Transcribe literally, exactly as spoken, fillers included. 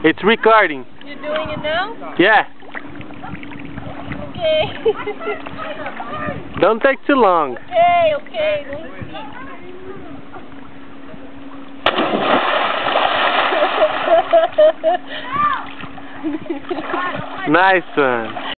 It's recording. You're doing it now? Yeah. Okay. Don't take too long. Okay, okay. Nice one.